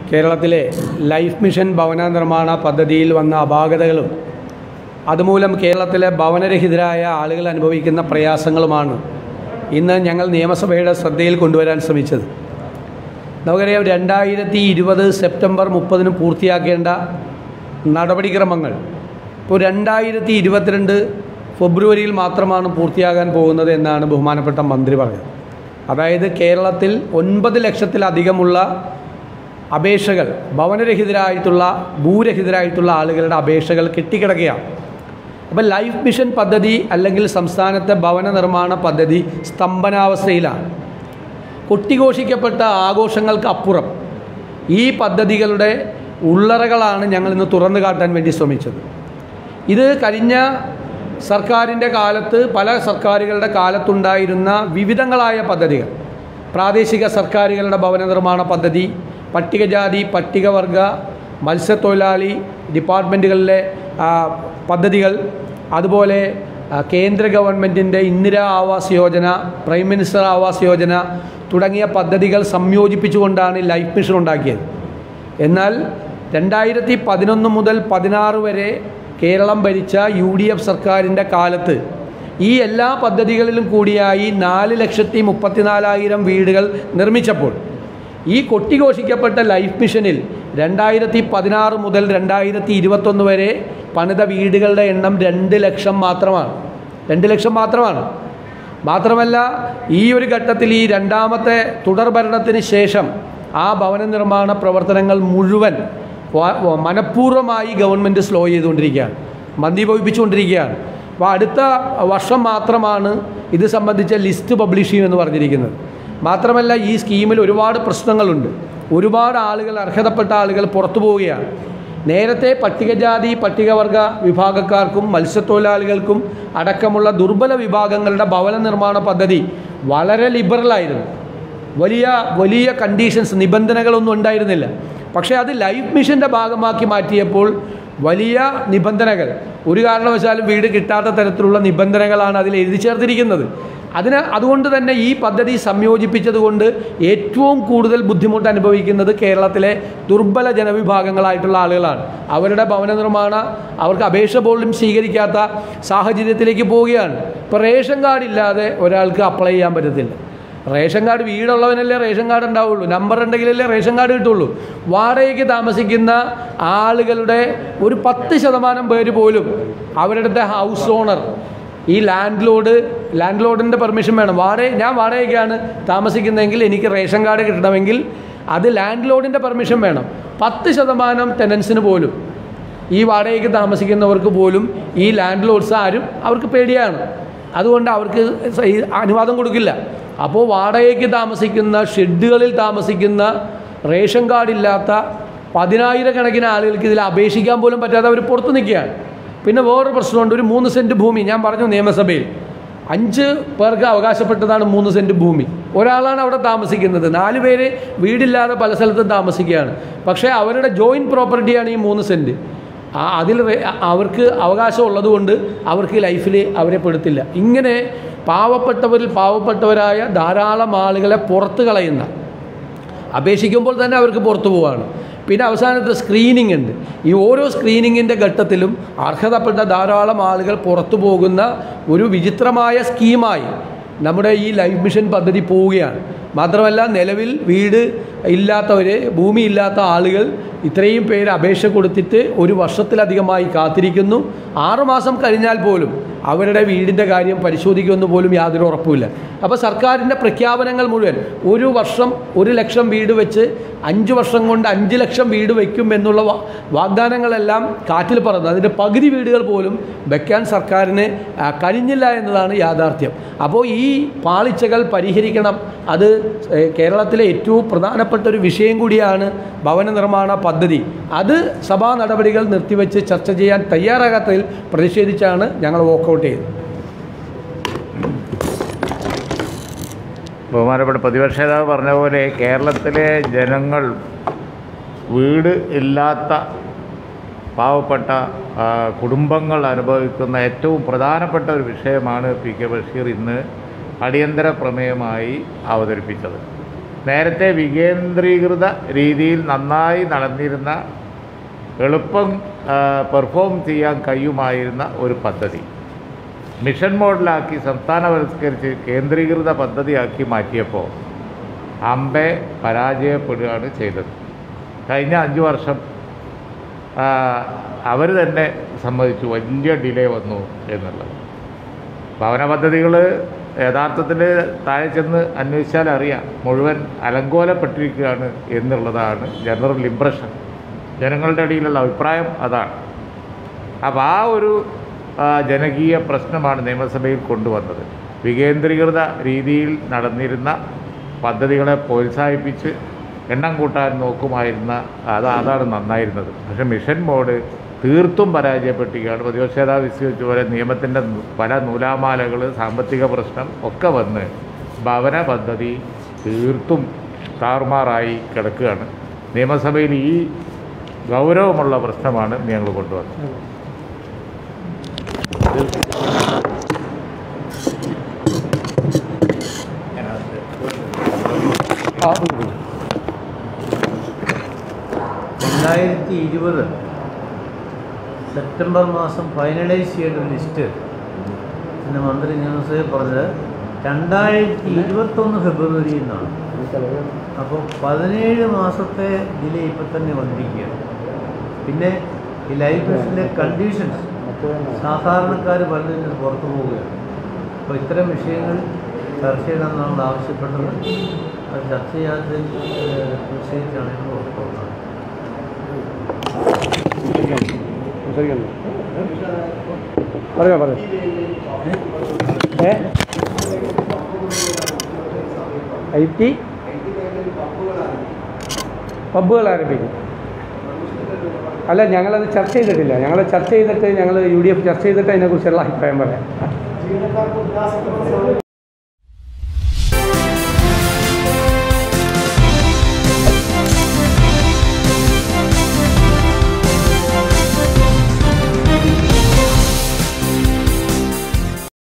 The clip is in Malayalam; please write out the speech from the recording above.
കേരളത്തിലെ ലൈഫ് മിഷൻ ഭവന നിർമ്മാണ പദ്ധതിയിൽ വന്ന അപാകതകളും അതുമൂലം കേരളത്തിലെ ഭവനരഹിതരായ ആളുകൾ അനുഭവിക്കുന്ന പ്രയാസങ്ങളുമാണ് ഇന്ന് ഞങ്ങൾ നിയമസഭയുടെ ശ്രദ്ധയിൽ കൊണ്ടുവരാൻ ശ്രമിച്ചത്. നമുക്കറിയാം, 2020 സെപ്റ്റംബർ 30 പൂർത്തിയാക്കേണ്ട നടപടിക്രമങ്ങൾ ഇപ്പോൾ 2022 ഫെബ്രുവരിയിൽ മാത്രമാണ് പൂർത്തിയാകാൻ പോകുന്നത് എന്നാണ് ബഹുമാനപ്പെട്ട മന്ത്രി പറഞ്ഞത്. അതായത് കേരളത്തിൽ 9 ലക്ഷത്തിലധികമുള്ള അപേക്ഷകൾ, ഭവനരഹിതരായിട്ടുള്ള ഭൂരഹിതരായിട്ടുള്ള ആളുകളുടെ അപേക്ഷകൾ കെട്ടിക്കിടക്കുകയാണ്. അപ്പോൾ ലൈഫ് മിഷൻ പദ്ധതി അല്ലെങ്കിൽ സംസ്ഥാനത്തെ ഭവന നിർമ്മാണ പദ്ധതി സ്തംഭനാവസ്ഥയിലാണ്. കൊട്ടിഘോഷിക്കപ്പെട്ട ആഘോഷങ്ങൾക്ക് അപ്പുറം ഈ പദ്ധതികളുടെ ഉള്ളറകളാണ് ഞങ്ങളിന്ന് തുറന്നു കാട്ടാൻ വേണ്ടി ശ്രമിച്ചത്. ഇത് കഴിഞ്ഞ സർക്കാരിൻ്റെ കാലത്ത്, പല സർക്കാരുകളുടെ കാലത്തുണ്ടായിരുന്ന വിവിധങ്ങളായ പദ്ധതികൾ, പ്രാദേശിക സർക്കാരുകളുടെ ഭവന നിർമ്മാണ പദ്ധതി, പട്ടികജാതി പട്ടികവർഗ മത്സ്യത്തൊഴിലാളി ഡിപ്പാർട്ട്മെൻറ്റുകളിലെ പദ്ധതികൾ, അതുപോലെ കേന്ദ്ര ഗവൺമെൻറ്റിൻ്റെ ഇന്ദിരാ ആവാസ് യോജന, പ്രൈം മിനിസ്റ്റർ ആവാസ് യോജന തുടങ്ങിയ പദ്ധതികൾ സംയോജിപ്പിച്ചുകൊണ്ടാണ് ലൈഫ് മിഷൻ ഉണ്ടാക്കിയത്. എന്നാൽ 2011 മുതൽ 16 വരെ കേരളം ഭരിച്ച UDF സർക്കാരിൻ്റെ കാലത്ത് ഈ എല്ലാ പദ്ധതികളിലും കൂടിയായി 4,34,000 വീടുകൾ നിർമ്മിച്ചപ്പോൾ ഈ കൊട്ടിഘോഷിക്കപ്പെട്ട ലൈഫ് മിഷനിൽ 2016 മുതൽ 2021 വരെ പണിത വീടുകളുടെ എണ്ണം 2 ലക്ഷം മാത്രമാണ്. 2 ലക്ഷം മാത്രമാണ്. മാത്രമല്ല, ഈ ഒരു ഘട്ടത്തിൽ, ഈ രണ്ടാമത്തെ തുടർ ഭരണത്തിന് ശേഷം ആ ഭവന നിർമ്മാണ പ്രവർത്തനങ്ങൾ മുഴുവൻ മനഃപൂർവ്വമായി ഗവൺമെൻറ് സ്ലോ ചെയ്തുകൊണ്ടിരിക്കുകയാണ്, മന്ദീഭവിപ്പിച്ചുകൊണ്ടിരിക്കുകയാണ്. അപ്പോൾ അടുത്ത വർഷം മാത്രമാണ് ഇത് സംബന്ധിച്ച ലിസ്റ്റ് പബ്ലിഷ് ചെയ്യുമെന്ന് പറഞ്ഞിരിക്കുന്നത്. മാത്രമല്ല, ഈ സ്കീമിൽ ഒരുപാട് പ്രശ്നങ്ങളുണ്ട്. ഒരുപാട് ആളുകൾ, അർഹതപ്പെട്ട ആളുകൾ പുറത്തു പോവുകയാണ്. നേരത്തെ പട്ടികജാതി പട്ടികവർഗ വിഭാഗക്കാർക്കും മത്സ്യത്തൊഴിലാളികൾക്കും അടക്കമുള്ള ദുർബല വിഭാഗങ്ങളുടെ ഭവന നിർമ്മാണ പദ്ധതി വളരെ ലിബറലായിരുന്നു. വലിയ കണ്ടീഷൻസ്, നിബന്ധനകളൊന്നും ഉണ്ടായിരുന്നില്ല. പക്ഷേ അത് ലൈഫ് മിഷൻ്റെ ഭാഗമാക്കി മാറ്റിയപ്പോൾ വലിയ നിബന്ധനകൾ, ഒരു കാരണവശാലും വീട് കിട്ടാത്ത തരത്തിലുള്ള നിബന്ധനകളാണ് അതിൽ എഴുതി ചേർത്തിരിക്കുന്നത്. അതുകൊണ്ട് തന്നെ ഈ പദ്ധതി സംയോജിപ്പിച്ചതുകൊണ്ട് ഏറ്റവും കൂടുതൽ ബുദ്ധിമുട്ട് അനുഭവിക്കുന്നത് കേരളത്തിലെ ദുർബല ജനവിഭാഗങ്ങളായിട്ടുള്ള ആളുകളാണ്. അവരുടെ ഭവന നിർമ്മാണ, അവർക്ക് അപേക്ഷ പോലും സ്വീകരിക്കാത്ത സാഹചര്യത്തിലേക്ക് പോവുകയാണ്. ഇപ്പോൾ റേഷൻ കാർഡ് ഇല്ലാതെ ഒരാൾക്ക് അപ്ലൈ ചെയ്യാൻ പറ്റത്തില്ല. റേഷൻ കാർഡ്, വീടുള്ളവനല്ലേ റേഷൻ കാർഡ് ഉണ്ടാവുള്ളൂ, നമ്പർ ഉണ്ടെങ്കിലല്ലേ റേഷൻ കാർഡ് കിട്ടുള്ളൂ. വാടകയ്ക്ക് താമസിക്കുന്ന ആളുകളുടെ ഒരു 10% പേര് പോലും അവരുടെ ഹൗസ് ഓണർ, ഈ ലാൻഡ് ലോഡിൻ്റെ പെർമിഷൻ വേണം. ഞാൻ വാടകയ്ക്കാണ് താമസിക്കുന്നതെങ്കിൽ എനിക്ക് റേഷൻ കാർഡ് കിട്ടണമെങ്കിൽ അത് ലാൻഡ് ലോഡിൻ്റെ പെർമിഷൻ വേണം. 10% ടെനൻസിന് പോലും, ഈ വാടകയ്ക്ക് താമസിക്കുന്നവർക്ക് പോലും ഈ ലാൻഡ് ലോഡ്സ് അവർക്ക് പേടിയാണ്. അതുകൊണ്ട് അവർക്ക് അനുവാദം കൊടുക്കില്ല. അപ്പോൾ വാടകയ്ക്ക് താമസിക്കുന്ന, ഷെഡുകളിൽ താമസിക്കുന്ന, റേഷൻ കാർഡില്ലാത്ത 10,000 കണക്കിന് ആളുകൾക്ക് ഇതിൽ അപേക്ഷിക്കാൻ പോലും പറ്റാതെ അവർ പുറത്ത് നിൽക്കുകയാണ്. പിന്നെ വേറൊരു പ്രശ്നമുണ്ട്. ഒരു 3 സെൻറ്റ് ഭൂമി, ഞാൻ പറഞ്ഞു നിയമസഭയിൽ 5 പേർക്ക് അവകാശപ്പെട്ടതാണ് 3 സെൻറ്റ് ഭൂമി. ഒരാളാണ് അവിടെ താമസിക്കുന്നത്, 4 പേര് വീടില്ലാതെ പല സ്ഥലത്തും താമസിക്കുകയാണ്. പക്ഷേ അവരുടെ ജോയിൻറ്റ് പ്രോപ്പർട്ടിയാണ് ഈ 3 സെൻറ്റ്. അതിൽ അവർക്ക് അവകാശം ഉള്ളതുകൊണ്ട് അവർക്ക് ലൈഫിൽ അവരെ പെടുത്തില്ല. ഇങ്ങനെ പാവപ്പെട്ടവരായ ധാരാളം ആളുകളെ പുറത്ത് കളയുന്ന, അപേക്ഷിക്കുമ്പോൾ തന്നെ അവർക്ക് പുറത്തു പോവുകയാണ്. പിന്നെ അവസാനത്തെ സ്ക്രീനിങ് ഉണ്ട്. ഈ ഓരോ സ്ക്രീനിങ്ങിൻ്റെ ഘട്ടത്തിലും അർഹതപ്പെട്ട ധാരാളം ആളുകൾ പുറത്തു പോകുന്ന ഒരു വിചിത്രമായ സ്കീമായി നമ്മുടെ ഈ ലൈഫ് മിഷൻ പദ്ധതി പോവുകയാണ്. മാത്രമല്ല, നിലവിൽ വീട് ഇല്ലാത്തവർ, ഭൂമി ഇല്ലാത്ത ആളുകൾ ഇത്രയും പേര് അപേക്ഷ കൊടുത്തിട്ട് 1 വർഷത്തിലധികമായി കാത്തിരിക്കുന്നു. 6 മാസം കഴിഞ്ഞാൽ പോലും അവരുടെ വീടിൻ്റെ കാര്യം പരിശോധിക്കുമെന്ന് പോലും യാതൊരു ഉറപ്പുമില്ല. അപ്പോൾ സർക്കാരിൻ്റെ പ്രഖ്യാപനങ്ങൾ മുഴുവൻ 1 വർഷം 1 ലക്ഷം വീട് വെച്ച് 5 വർഷം കൊണ്ട് 5 ലക്ഷം വീട് വയ്ക്കും എന്നുള്ള വാഗ്ദാനങ്ങളെല്ലാം കാറ്റിൽ പറന്നു. അതിൻ്റെ പകുതി വീടുകൾ പോലും വയ്ക്കാൻ സർക്കാരിന് കഴിഞ്ഞില്ല എന്നതാണ് യാഥാർത്ഥ്യം. അപ്പോൾ ഈ പാളിച്ചകൾ പരിഹരിക്കണം. അത് കേരളത്തിലെ ഏറ്റവും പ്രധാനപ്പെട്ട ഒരു വിഷയം കൂടിയാണ് ഭവന നിർമ്മാണ പദ്ധതി. അത് സഭാ നടപടികൾ നിർത്തിവെച്ച് ചർച്ച ചെയ്യാൻ തയ്യാറാകാത്തതിൽ പ്രതിഷേധിച്ചാണ് ഞങ്ങൾ വോക്കൗട്ട് ചെയ്തത്. ബഹുമാനപ്പെട്ട പ്രതിപക്ഷ നേതാവ് പറഞ്ഞ പോലെ കേരളത്തിലെ ജനങ്ങൾ, വീട് ഇല്ലാത്ത പാവപ്പെട്ട കുടുംബങ്ങൾ അനുഭവിക്കുന്ന ഏറ്റവും പ്രധാനപ്പെട്ട ഒരു വിഷയമാണ് പി കെ ബഷീർ ഇന്ന് അടിയന്തര പ്രമേയമായി അവതരിപ്പിച്ചത്. നേരത്തെ വികേന്ദ്രീകൃത രീതിയിൽ നന്നായി നടന്നിരുന്ന എളുപ്പം പെർഫോം ചെയ്യാൻ കഴിയുമായിരുന്ന ഒരു പദ്ധതി മിഷൻ മോഡലാക്കി സംസ്ഥാനവൽക്കരിച്ച് കേന്ദ്രീകൃത പദ്ധതിയാക്കി മാറ്റിയപ്പോൾ അമ്പെ പരാജയപ്പെടുകയാണ് ചെയ്തത്. കഴിഞ്ഞ 5 വർഷം അവർ തന്നെ സമ്മതിച്ചു വലിയ ഡിലേ വന്നു എന്നുള്ളത്. ഭവന പദ്ധതികൾ യഥാർത്ഥത്തിൽ താഴെ ചെന്ന് അന്വേഷിച്ചാൽ അറിയാം മുഴുവൻ അലങ്കോലപ്പെട്ടിരിക്കുകയാണ് എന്നുള്ളതാണ് ജനറൽ ഇംപ്രഷൻ. ജനങ്ങളുടെ ഇടയിലുള്ള അഭിപ്രായം അതാണ്. അപ്പോൾ ആ ഒരു ജനകീയ പ്രശ്നമാണ് നിയമസഭയിൽ കൊണ്ടുവന്നത്. വികേന്ദ്രീകൃത രീതിയിൽ നടന്നിരുന്ന പദ്ധതികളെ പ്രോത്സാഹിപ്പിച്ച് എണ്ണം കൂട്ടാൻ നോക്കുമായിരുന്ന അതാണ് നന്നായിരുന്നത്. പക്ഷേ മിഷൻ മോഡ് തീർത്തും പരാജയപ്പെട്ടിരിക്കുകയാണ്. പ്രതിപക്ഷ നേതാവ് വിശ്വസിച്ച പോലെ നിയമത്തിൻ്റെ പല നൂലാമാലകൾ, സാമ്പത്തിക പ്രശ്നം ഒക്കെ വന്ന് ഭവന പദ്ധതി തീർത്തും താറുമാറായി കിടക്കുകയാണ്. നിയമസഭയിൽ ഈ ഗൗരവമുള്ള പ്രശ്നമാണ് ഞങ്ങൾ കൊണ്ടുവന്നത്. സെപ്റ്റംബർ മാസം ഫൈനലൈസ് ചെയ്യേണ്ട ഒരു ലിസ്റ്റ് ഇന്ന് മന്ത്രി നിയമസഭയിൽ പറഞ്ഞത് 2021 ഫെബ്രുവരിയിൽ നിന്നാണ്. അപ്പോൾ 17 മാസത്തെ ഡിലേ ഇപ്പം തന്നെ വന്നിരിക്കുകയാണ്. പിന്നെ ഈ ലൈഫ് മിഷൻ്റെ കണ്ടീഷൻസ് സാധാരണക്കാർ പലതിൽ പുറത്തു പോവുകയാണ്. അപ്പോൾ ഇത്തരം വിഷയങ്ങൾ ചർച്ച ചെയ്യണമെന്നാണ് നമ്മൾ ആവശ്യപ്പെട്ടത്. അത് ചർച്ച ചെയ്യാത്തതിൽ പ്രതിഷേധിച്ചാണ് ഞങ്ങൾ പുറത്തു പോകുന്നത്. പറയാം IT പബ്ബുകൾ ആരംഭിക്കും. അല്ല, ഞങ്ങളത് ചർച്ച ചെയ്തിട്ടില്ല. ഞങ്ങൾ ചർച്ച ചെയ്തിട്ട് UDF ചർച്ച ചെയ്തിട്ട് അതിനെക്കുറിച്ചുള്ള അഭിപ്രായം പറയാം.